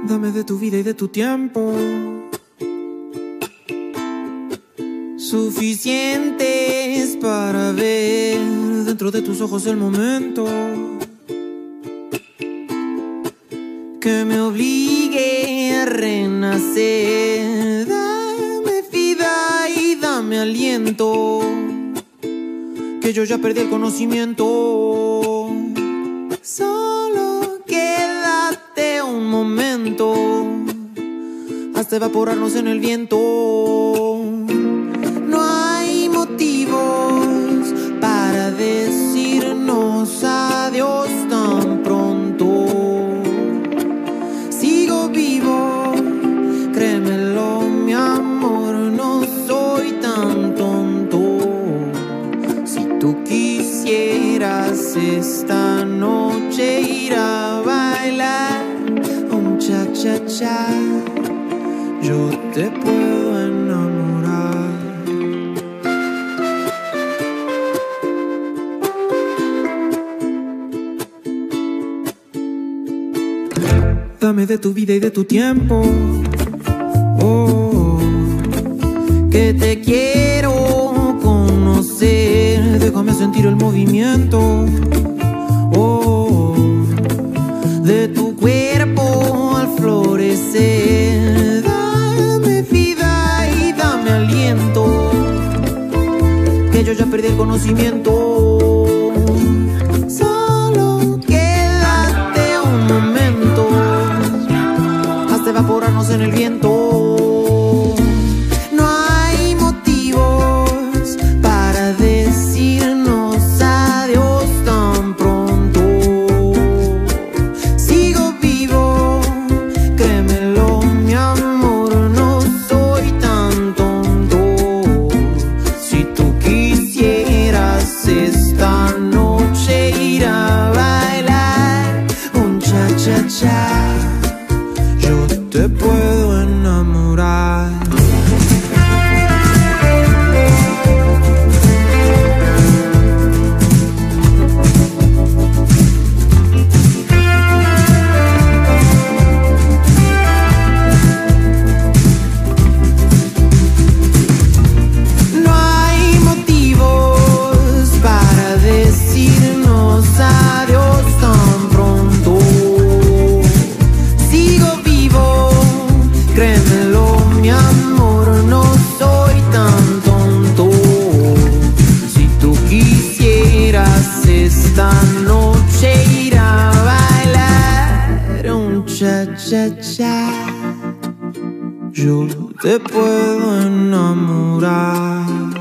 Dame de tu vida y de tu tiempo, suficientes para ver dentro de tus ojos el momento que me obligue a renacer. Dame vida y dame aliento, que yo ya perdí el conocimiento. Solo quédate un momento hasta evaporarnos en el viento. No hay motivos para decirnos adiós tan pronto. Sigo vivo, créemelo mi amor, no soy tan tonto. Si tú quisieras esta noche ir a bailar un cha-cha-cha, yo te puedo enamorar. Dame de tu vida y de tu tiempo, oh, que te quiero conocer. Déjame sentir el movimiento, oh, de tu cuerpo al florecer. Dame vida y dame aliento, que yo ya perdí el conocimiento. Solo quédate un momento hasta evaporarnos en el viento. No hay motivos para decirnos adiós tan pronto. Sigo vivo, créemelo mi amor, no soy tan tonto. Si tú quisieras esta noche ir a bailar un cha-cha-cha, yo te puedo enamorar. No hay motivos para decirnos adiós tan pronto. Sigo vivo, créemelo mi amor, no soy tan tonto. Si tú quisieras esta noche ir a bailar un cha-cha-cha, yo te puedo enamorar.